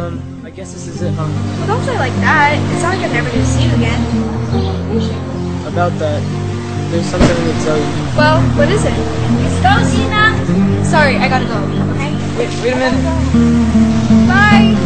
I guess this is it, huh? Well, don't say like that. It's not like I'm never gonna see you again. About that, there's something to tell you. Well, what is it? Let's go, Gina. Sorry, I gotta go. Okay? Wait a minute. Bye.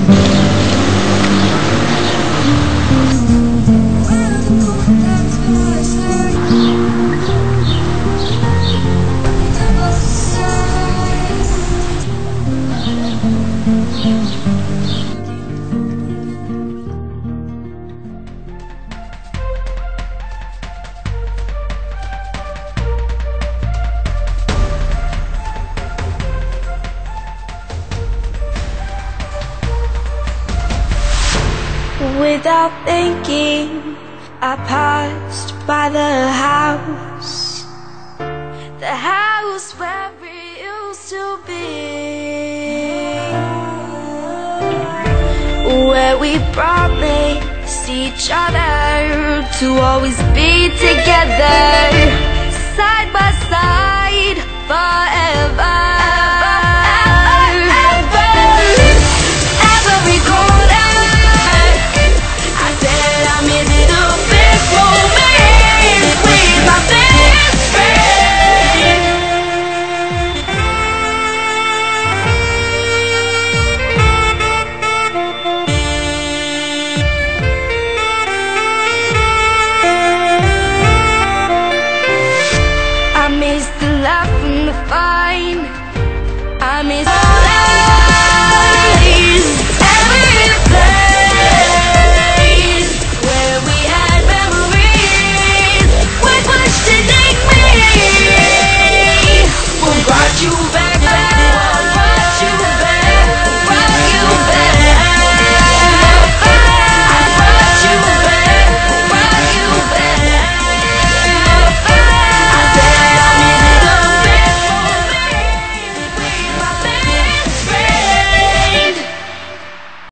Without thinking, I passed by the house where we used to be, where we promised each other to always be together, side by side, forever.